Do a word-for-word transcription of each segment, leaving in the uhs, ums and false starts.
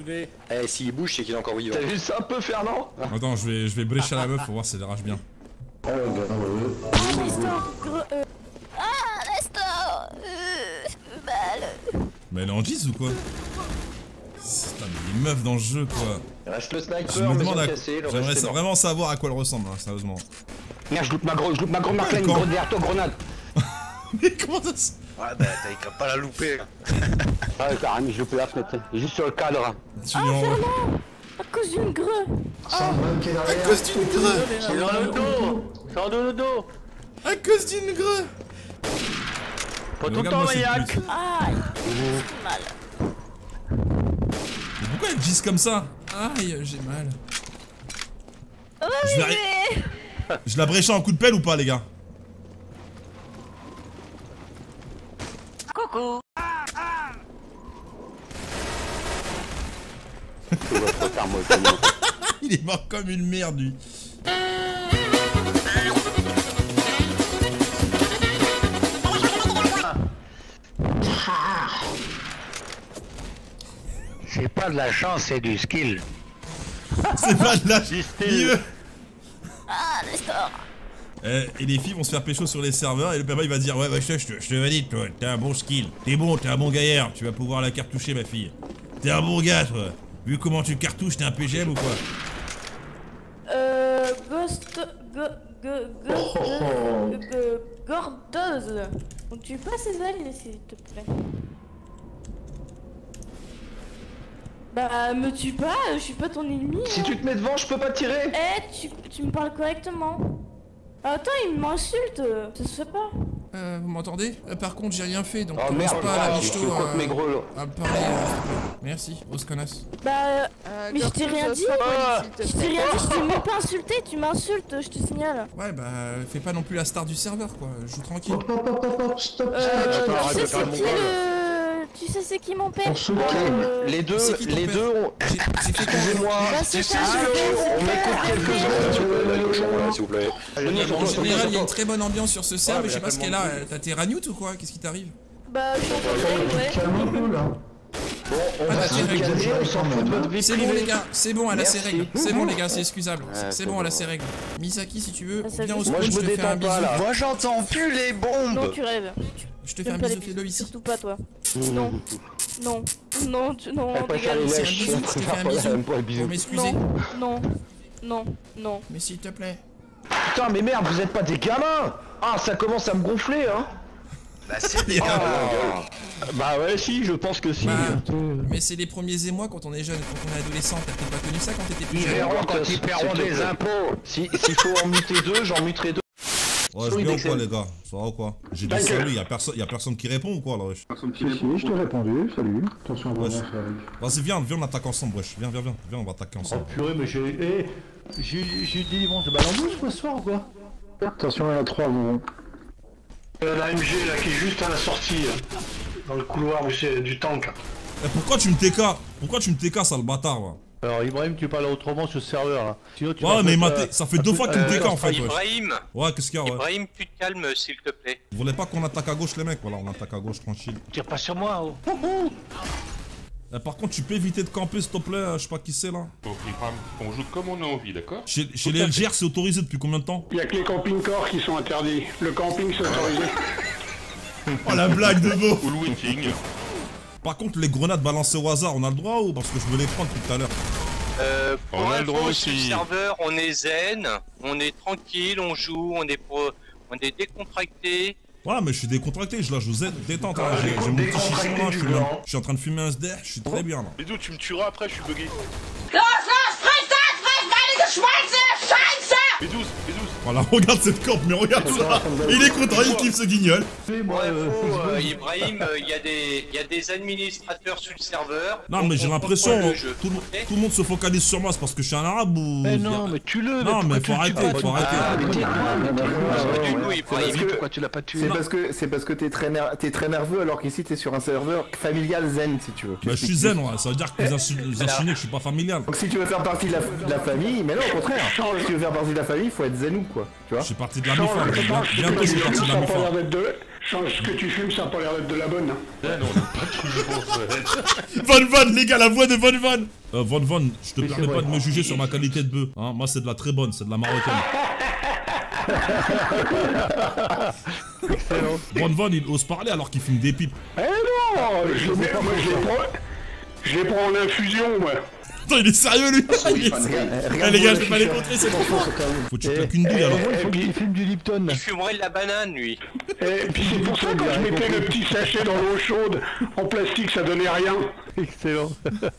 l'enculé. Eh, s'il bouge, c'est qu'il est encore vivant. T'as vu ça un peu, Fernand? Attends, je vais, je vais brécher à la meuf pour voir si elle rage bien. Ah, Nestor, gros, euh... Ah, Nestor, euh, mal. Mais elle est en gis ou quoi? Putain, mais les meufs dans le jeu quoi. Reste le Je sniper, me mais demande à... cassé, le J'aimerais reste est vraiment savoir à quoi elle ressemble, hein, sérieusement. Merde, je loupe ma grosse, je loupe ma grosse Marlène, Quand gros derrière toi, grenade. Mais comment ça se... Ouais, bah, t'as qu'à pas la louper. Ah, carrément, je loupe la fenêtre, juste sur le cadre. Tu Ah, lui en... Fernand, à cause d'une greu. À cause d'une greu. C'est dans le dos. C'est dans le dos. À cause d'une greu. Pas Mais tout le regarde-moi temps, cette maniaque. pute. Aïe, mal. Mais pourquoi elle gisse comme ça? Aïe, j'ai mal. Oh, Je vais arri- Je la bréche en coup de pelle ou pas les gars? Coucou. Il est mort comme une merde lui. C'est pas de la chance, c'est du skill. C'est pas de la... Il- Ah, Nestor. Eh, et les filles vont se faire pécho sur les serveurs et le papa il va dire ouais bah je te, je te, je te valide toi, t'as un bon skill, t'es bon, t'es un bon gaillard, tu vas pouvoir la cartoucher ma fille. T'es un bon gars toi, vu comment tu cartouches, t'es un P G M ou quoi? Euh, Ghost... Go... Go... Go... Go... Go... Gordoz. Donc tu passes ces alliés s'il te plaît. Bah, me tue pas, je suis pas ton ennemi. Si hein. tu te mets devant, je peux pas tirer. Eh, tu, tu me parles correctement. Attends, il m'insulte, ça se fait pas. Euh, vous m'entendez? euh, Par contre j'ai rien fait donc Oh commence merde, pas à la ah, michto je crois que mes gros là. à me parler. euh, Merci, grosse connasse. Bah, euh, Euh, mais je t'ai rien dit. Ah, Je t'ai rien dit, je t'ai même pas insulté, tu m'insultes, je te signale. Ouais bah fais pas non plus la star du serveur quoi, joue tranquille. Euh, tu sais c'est qui le... Tu sais c'est qui mon père? Euh, Les deux, C'est qui ton les père? deux ont... J'ai j'ai fait quoi? Excusez-moi, Bah, c'est c'est sûr, ça, on m'écoute quelques S'il vous plaît, le cochon, là, s'il vous plaît. En général il y a une très bonne ambiance sur ce serveur mais je sais pas ce qu'elle a, tellement euh, t'as tes ragnoutes ou quoi? Qu'est-ce qui t'arrive? Bah, je suis en train de ouais. Bon, on Ah, va t'as se tes règles. calmer, on s'en fout de votre vie C'est bon les privée. gars, c'est bon, elle a ses Merci. règles. C'est bon les gars, c'est excusable. Ouais, C'est c'est bon, elle a bon. ses règles. Misaki si tu veux, Ah, ça viens au fait- spawn, Moi, je je me te fais un détends pas, bisou. là. Moi, j'entends plus les Non, bombes. tu rêves. Je te fais un J'aime pas bisou les Félo bisous, ici. surtout pas toi. Non. Non. Non, tu... non, Elle préfère les dégage. C'est un lèches, bisou, elle je te fais préfère un pas bisou. même pas le bisou. Pour m'excuser. Non. Non. Non. Non. Mais s'il te plaît. Putain, mais merde, vous êtes pas des gamins. Ah, ça commence à me gonfler, hein. Bah, c'est des gars. Ah. Bah ouais, si, je pense que si. Bah, mais c'est les premiers émois quand on est jeune, quand on est adolescent. T'as peut-être pas connu ça quand t'étais plus Ils jeune. verront quand ils paieront des impôts. Si, s'il faut en muter deux, j'en muterai deux. Ouais, je viens ou quoi les gars? Ça va ou quoi? J'ai dit salut, y'a personne, y'a personne qui répond ou quoi là wesh? Si, si, je t'ai répondu, salut. Attention à Ouais, moi, ça c'est- arrive. Vas-y viens, viens on attaque ensemble wesh. Viens, viens, viens, viens on va attaquer Oh ensemble. purée, mais j'ai. Eh, j'ai j'ai eu des délivrance de balle en bouche quoi ce soir ou quoi? Attention, il y en a trois, vous. La M G là qui est juste à la sortie, dans le couloir où c'est du tank. Eh, pourquoi tu me T K? Pourquoi tu me T K sale bâtard va? Alors Ibrahim, tu parles autrement sur ce serveur là. Sinon, tu Ouais vas mais il faire, m'a euh, T- ça fait deux fois qu'il me T K en fait wesh. Ibrahim, Ouais qu'est-ce qu'il y a ouais? Ibrahim, tu te calmes s'il te plaît. Vous voulez pas qu'on attaque à gauche les mecs? Voilà on attaque à gauche tranquille. Tire pas sur moi. Oh. Eh, par contre tu peux éviter de camper s'il te plaît, euh, je sais pas qui c'est là. Donc, Ibrahim, on joue comme on a envie, d'accord? Chez, chez les L G R c'est autorisé depuis combien de temps? Il y a que les camping-cars qui sont interdits. Le camping c'est autorisé. Oh la blague de beau. Ou le waiting. Par contre les grenades balancées au hasard on a le droit ou parce que je veux les prendre tout à l'heure? Euh, pour On a le info, droit sur le aussi. serveur, on est zen, on est tranquille, on joue, on est pro, on est décontracté. Voilà mais je suis décontracté, je la joue Z détente hein. J'ai j'ai mon petit chichon là, je suis, là, je suis en train de fumer un S D R, je suis très bien là. Mais d'où tu me tueras après, je suis bugué. Mais douze, mais douze. Voilà regarde cette camp mais regarde ça. Il est content, il kiffe ce guignol. Pour info, euh, Ibrahim, euh, il y a des, il y a des administrateurs sur le serveur. Non donc mais j'ai on l'impression contrôle le jeu. tout, le- tout le monde se focalise sur moi, c'est parce que je suis un arabe ou... Mais non, mais tue-le. Non mais faut pourquoi tu le arrêter, tues faut pas, arrêter. Ah, mais t'es quoi, mais t'es quoi Pas du tout, Ouais, Ibrahim. parce que- Pourquoi tu l'as pas tué? C'est parce que c'est parce que t'es très, ner- t'es très nerveux alors qu'ici t'es sur un serveur familial zen si tu veux. Bah je suis zen ouais, ça veut dire que vous insu- vous insinuez que je suis pas familial. Donc si tu veux faire partie de la, de la famille, mais non au contraire, si tu veux faire partie de la famille, il faut être zenou quoi, tu vois. Je suis parti de la mi-fa, bientôt je suis parti de la Ça a pas l'air mi-fa. d'être de... Change ce que tu fumes, ça a pas l'air d'être de la bonne. Hein. Ah non, on n'est pas toujours ouais. Von Von, les gars, la voix de Von Von. Euh, Von Von, je te Oui, permets c'est pas vrai. de me juger sur ma qualité de bœuf. Hein, moi, c'est de la très bonne, c'est de la marocaine. Excellent. Von Von, il ose parler alors qu'il fume des pipes. Eh non, je, les mets- moi je les prends, je les prends en infusion, moi. Attends, il est sérieux, lui. Il est- Eh, les gars, je peux pas les contrer. contrer, c'est trop fort. Faut que tu Eh, claques une douille, alors. Il faut qu'il filme du Lipton. Il fumerait de la banane, lui. Et puis c'est pour ça que quand je mettais le petit sachet dans l'eau chaude, en plastique, ça donnait rien. Excellent.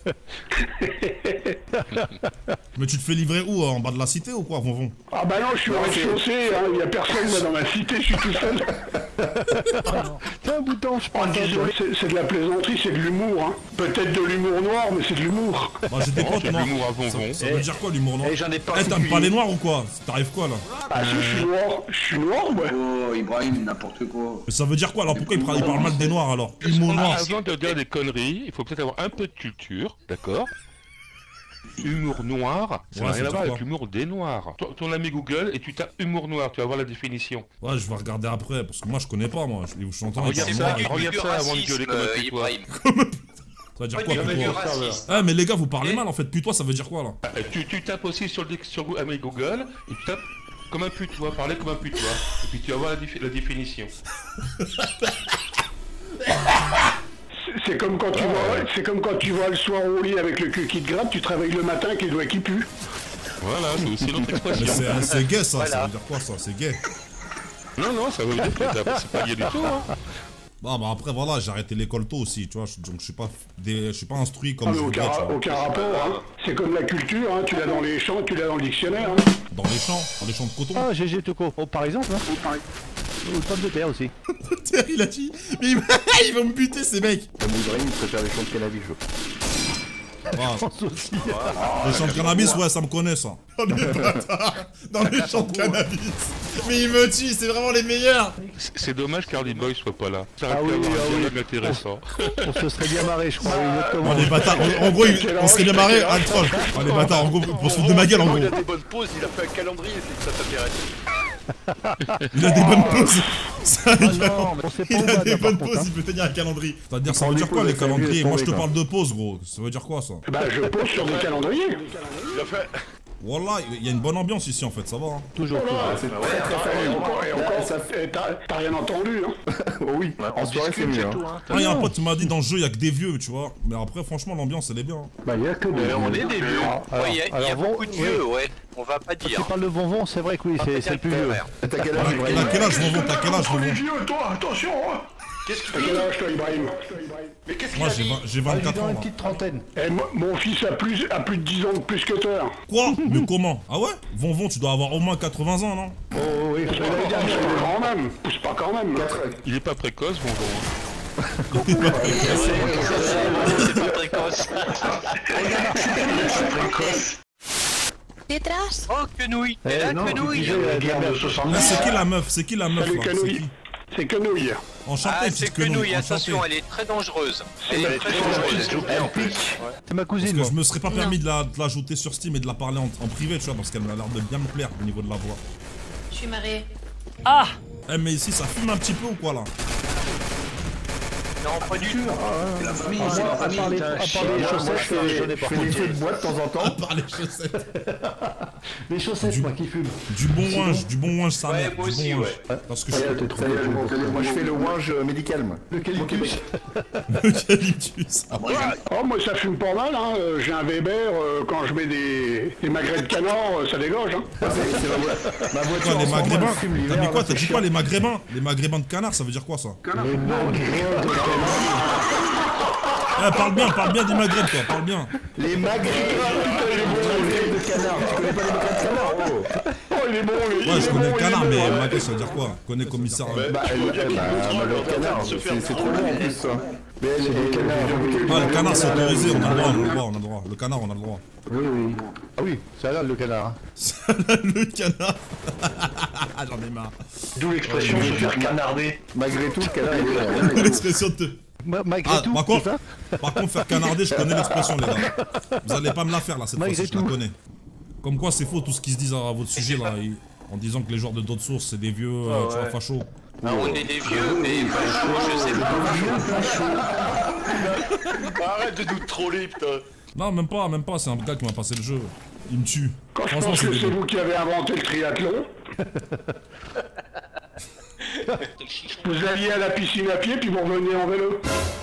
Mais tu te fais livrer où, en bas de la cité ou quoi, Von Von? Ah bah non, je suis au rez-de-chaussée, hein, il y a personne moi, dans ma cité, je suis tout seul. Tiens, un bouton, je Oh, prends ça. désolé, c'est c'est de la plaisanterie, c'est de l'humour. Hein. Peut-être de l'humour noir, mais c'est de l'humour. Bah, j'ai des Oh, potes c'est de noirs. l'humour à bonbons. Ça veut dire quoi, l'humour noir? Eh, j'en ai pas Eh, t'aimes pas les noirs ou quoi? T'arrives quoi, là? Ah si, je suis noir, je suis noir, moi. Oh, Ibrahim, n'importe quoi. Mais ça veut dire quoi, alors? Pourquoi il parle, il parle mal des noirs, alors? Humour noir. Avant de dire des conneries, il faut peut-être avoir un peu de culture, d'accord? Humour noir, ça Ouais, n'a ça rien à veut voir dire avec l'humour des noirs. Ton, ton ami Google et tu tapes humour noir, tu vas voir la définition. Ouais, je vais regarder après, parce que moi, je connais pas, moi. Je, je t'entends, il Regarde parle ça, noir. du- regarde du ça avant de gueuler racisme, comme un euh, putois. Ibrahim. Ça veut dire Pas quoi, du- du putois? racisme. Ah, mais les gars, vous parlez Eh mal, en fait. Putois, ça veut dire quoi, là? Euh, Tu, tu tapes aussi sur, le, sur ami Google et tu tapes comme un putois, parler comme un putois. Et puis tu vas voir la, défi- la définition. C'est- C'est comme quand tu vois, c'est comme quand tu vois le soir au lit avec le cul qui te gratte, tu travailles le matin avec les doigts qui puent. Voilà, c'est aussi notre Mais expression. c'est c'est gay, ça. Ça Voilà. veut dire quoi, ça? C'est gay. Non, non, ça veut dire que t'as- c'est pas gay du tout. Hein. Bah, bah après, voilà, j'ai arrêté l'école tôt aussi, tu vois. je- Donc, je suis pas, des, je suis pas instruit comme Ah, je mais voudrais, aucun, tu vois. aucun rapport, hein. C'est comme la culture, hein. Tu l'as dans les champs, tu l'as dans le dictionnaire. Hein. Dans les champs, dans les champs de coton. Ah, G G Toko. Oh, par exemple, hein. Ou le pomme de terre aussi. Il a dit. Mais il, ils vont me buter, ces mecs. Comme Ibrahim, il préfère les champs de cannabis, je Voilà. pense aussi. Les champs de cannabis, ouais, ça me connaît, ça. Dans les bâtards, dans les champs de cannabis. Mais ils me tuent, c'est vraiment les meilleurs. C'est c'est dommage qu'Hardy Boy soit pas là. Ça aurait Ah pu oui, avoir ah un oui. dialogue intéressant. On se serait bien marré, je crois. Oui, exactement. Oh, les bâtards, en, en gros, ils- on serait bien marré à troll. Oh, les bâtards, en gros, pour se foutre de ma gueule, en gros. Il a des bonnes pauses, il a fait un calendrier, c'est que ça t'intéresse. Il a des bonnes pauses. Ça, Ah il a- non, mais on sait pas où il a battre, des par bonnes contre, pauses, hein. il peut tenir un calendrier. C'est-à-dire, ça prend veut des dire quoi, pauses les avec la calendriers? vie, Moi, je te tomber, parle de pauses, gros. Ça veut dire quoi, ça? Bah, je pose sur des calendriers. Il a fait. Wallah, il y a une bonne ambiance ici, en fait, ça va, hein. Toujours. toujours. C'est très très Et familier. encore, et encore, Ça eh, t'as t'as rien entendu, hein. Oh oui, en soirée c'est mieux. Hein. Ah, il y a un pote qui m'a dit dans le jeu, il y a que des vieux, tu vois. Mais après, franchement, l'ambiance, elle est bien. hein. Bah, il y a que des. On est des vieux. Alors, Ouais, il y a, il y a alors, beaucoup Von- de vieux, ouais. On va pas Tu dire. parles de Vonvon, c'est vrai que oui, c'est c'est le plus vieux. T'as quel âge, T'as Ibrahim? quel âge, Vonvon? T'as quel âge, Oh, les Vonvon? vieux, toi, attention, hein. Qu'est-ce T'as qu'il quel dit? âge, toi, Ibrahim? Mais qu'est-ce qu'il Moi, a j'ai dit? vingt- j'ai Ah, il est vingt-quatre dans ans, une là. petite trentaine. Eh, mo- mon fils a plus, a plus de dix ans de plus que toi. Quoi? Mais comment? Ah ouais? Vonvon, tu dois avoir au moins quatre-vingts ans, non? Oh oui, Je vais dire, c'est grand même. Pousse pas quand même. Il est pas précoce, bon bon. C'est pas précoce. Détrace. Oh, quenouille. Eh, Et là, non, tu quenouille. disais, euh, guerre de soixante. Ah, c'est qui la meuf? C'est qui la meuf, Salut, là? C'est Canouille. qui? C'est Quenouille. Enchanté, Ah, c'est petite quenouille. quenouille, Enchanté. attention, elle est très dangereuse. Elle Elle est est très très dangereuse. Elle pique. C'est ma Parce cousine, que moi. je me serais pas permis de la- de l'ajouter sur Steam et de la parler en, en privé, tu vois, parce qu'elle m'a l'air de bien me plaire au niveau de la voix. Je suis mariée. Eh, mais ici, ça fume un petit peu ou quoi, là? Non, pas du tout. La famille, Ah, c'est moi, la à part famille. les, à part les Moi, moi, je chaussettes, fais, euh, j'en ai je pas. fais des feux de bois de temps en temps. Par les chaussettes. Les chaussettes, moi, qui fume. Du bon ouinge, du bon ouinge, sa Ouais, mère. moi du aussi, bon ouinge. ouais. Parce que Ça y est, je t'es trop bien. Moi je fais le ouinge médical, moi. L'eucalyptus. Eucalyptus. Oh, moi, ça fume pas mal, hein. Euh, J'ai un Weber, euh, quand je mets des, des magrets de canard, euh, ça dégorge, hein. Moi, c'est- c'est ma voiture. Ma voiture Quoi, en les ce moment, maghrébins? elle fume T'as l'hiver, dit quoi? là, T'as c'est dit quoi, les maghrébins? Les maghrébins de canard, ça veut dire quoi, ça? Les magrets de Eh, parle bien, parle bien du Maghreb, toi, parle bien. Les magrets, putain, les magrets de canard. Tu connais pas les magrets de canard? Oh. Oh, il est bon, lui. il Ouais, est je bon, connais le il est canard, bon, mais hein. Maghreb, ça veut dire quoi? Connais commissaire. euh, Bah, elle, elle, bah, magret de canard, c'est c'est trop long en plus, ça. Mais elle, les canards. Ah, le canard, c'est autorisé, on a le droit, on a le droit, on a le droit. Le canard, on a le droit. Oui, oui. Ah oui, c'est halal le canard. hein. Le canard. J'en ai marre. D'où l'expression se faire canarder. Malgré tout, le canard, il est bon. L'expression de... Ma- Malgré Ah, tout, par c'est contre, ça par contre, faire canarder, je connais l'expression, les gars. Vous allez pas me la faire, là, cette Malgré fois-ci, je la tout. connais. Comme quoi, c'est faux tout ce qu'ils se disent à votre sujet, là, ils- en disant que les joueurs de d'autres sources, c'est des vieux, euh, tu vois, fachos. Bah, on est des vieux, mais franchement, je sais pas. Arrête de nous troller, putain. Non, même pas, même pas, c'est un gars qui m'a passé le jeu. Il me tue. Quand je Franchement, pense c'est que c'est dégueu. vous qui avez inventé le triathlon. Vous alliez à la piscine à pied, puis vous reveniez en vélo.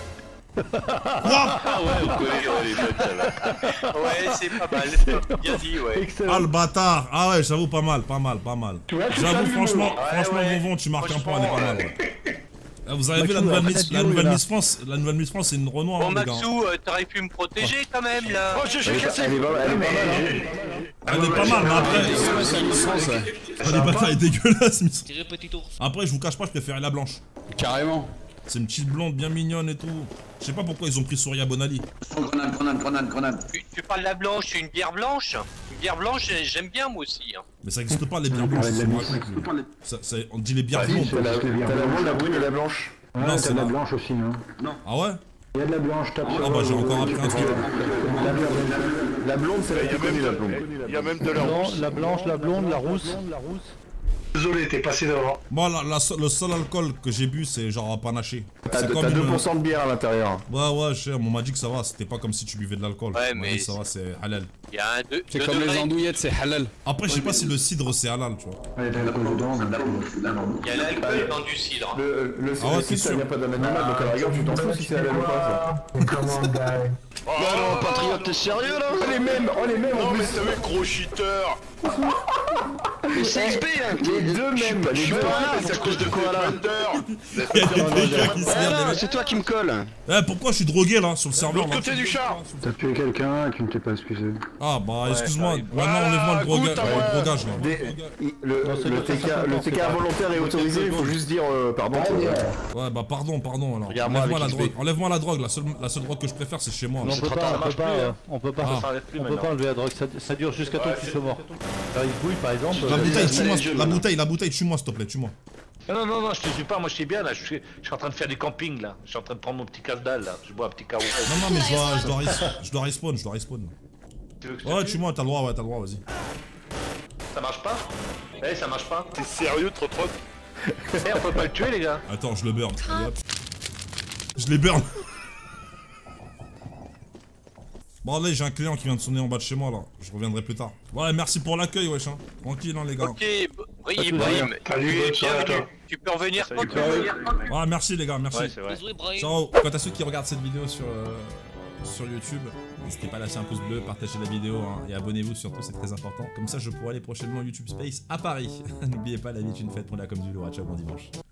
Ah ouais, on connaît euh, les mecs, là. Ouais, c'est pas mal. Bien dit, ouais. Ah le bâtard. Ah ouais, j'avoue pas mal, pas mal, pas mal. Tu vois, c'est ça, J'avoue le franchement, humour. franchement ouais. Bonbon, tu marques un point, elle est pas mal. Ouais. Ah, vous avez vu la Maxou, nouvelle en Miss, fait, la Dio, nouvelle il est Miss France, la nouvelle Miss France c'est une Renoir Bon, hein, les gars. Maxou, euh, t'aurais pu me protéger quand même, là. Oh, j'ai j'ai Elle est cassé. pas elle est pas elle est pas mal, hein. Elle est pas mal, mais après. Elle est pas mal, elle est dégueulasse, Miss. Après, je vous cache pas, je préférais la blanche. Carrément. C'est une petite blonde bien mignonne et tout. Je sais pas pourquoi ils ont pris Souria Bonali. Grenade, grenade, grenade, grenade. Tu, tu parles de la blanche, c'est une bière blanche. Une bière blanche, j'aime bien moi aussi. Hein. Mais ça existe pas les bières blanches. c'est moi. Ça- ça- On dit les bières blondes. T'as la, t'as la blonde, la brune et la blanche. Non, Ouais, c'est t'as de la la- blanche aussi, hein. Ah ouais. Il y a de la blanche, tape sur Ah bah j'ai encore appris un truc. La blonde, c'est la Il y plus a même connue, la de- blonde. il y a même de la Non, rousse. la blanche, la blonde, la rousse. Désolé, t'es passé devant. Moi, la, la seule- le seul alcool que j'ai bu, c'est genre panaché. T'as C'est deux- comme t'as une- deux pour cent de bière à l'intérieur. Ouais, ouais, je sais, on m'a dit que ça va, c'était pas comme si tu buvais de l'alcool. Ouais, On m'a mais dit, ça va, c'est halal. Il y a un deux. C'est deux comme les degrés. andouillettes, c'est halal. Après, je sais pas si le cidre c'est halal, tu vois. Ouais, t'as l'alcool dedans. mais- Il y a l'alcool dans du cidre. Le, le, Ah ouais, le t'es site, ça sûr. vient pas d'un animal, donc à la rigueur, tu t'en fous si c'est halal ou pas, ça. Oh, non, Patriote, t'es sérieux là? Oh, les mêmes, oh, les mêmes, Non, en mais plus. t'as vu, gros cheater. Mais c'est X P hein! Les deux mêmes, Je les suis deux. pas là, c'est à cause de quoi, là. Il y a des gars qui se Ah merdent, non, les mecs. c'est toi qui me colle! Eh, pourquoi je suis drogué là, sur le serveur L'autre là côté du char. T'as tué quelqu'un et tu ne t'es pas excusé. Ah bah, excuse-moi, ça arrive. maintenant enlève-moi le Voilà, broga- goûte à le moi. brogage là. Des- il- Le, Non, c'est le pas T K, ça, le c'est T K pas- involontaire est autorisé, il faut juste dire euh, pardon. Ouais, bah pardon, pardon alors. Regarde-moi Enlève-moi la avec drogue, X P. enlève-moi la drogue, la seule, la seule drogue que je préfère c'est chez moi. Non, on peut trop pas, tard, ça on peut marche pas, plus, euh, hein. on peut pas, Ah. Ça arrive plus on peut maintenant. pas enlever la drogue, ça, ça dure jusqu'à temps que tu sois mort. Quand il bouille par exemple. La euh, bouteille, ça, tue-moi, les yeux, la maintenant. bouteille, la bouteille, tue-moi s'il te plaît, tue-moi. Non, non, non, je te suis pas, moi je suis bien là, je suis, je suis en train de faire du camping là. Je suis en train de prendre mon petit casse-dalle là, je bois un petit carreau. Non, non, mais je dois, je dois, res- je dois respawn, je dois respawn. Tu veux que je te Ouais, tue tue-moi, t'as le droit, ouais, t'as le droit, vas-y. Ça marche pas? Eh, ça marche pas? T'es sérieux, trop trop? Eh, on peut pas le tuer les gars. Attends, je le burn. Allez, hop. Je les burn. Bon, là, j'ai un client qui vient de sonner en bas de chez moi là. Je reviendrai plus tard. Ouais, merci pour l'accueil, wesh. Hein. Tranquille, hein, les gars. Ok, Bri- Ibrahim, Salut, bienvenue. Tu peux revenir quand tu veux. Ouais, merci les gars, merci. Ouais, c'est vrai. Ciao. Quant à ceux qui regardent cette vidéo sur, euh, sur YouTube, n'hésitez pas à lâcher un pouce bleu, partagez la vidéo hein, et abonnez-vous surtout, c'est très important. Comme ça, je pourrai aller prochainement au YouTube Space à Paris. N'oubliez pas, la vie est une fête, on l'a comme du lourd. Ciao, bon dimanche.